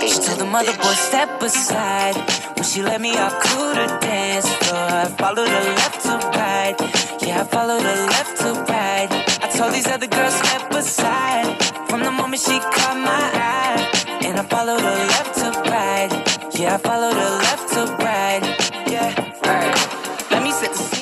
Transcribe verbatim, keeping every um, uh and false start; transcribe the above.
She told the mother boy step aside. When she let me off to the dance floor, I followed her left to right. Yeah, I followed her left to right. I told these other girls step aside. From the moment she caught my eye, and I followed her left to right. Yeah, I followed her left to right.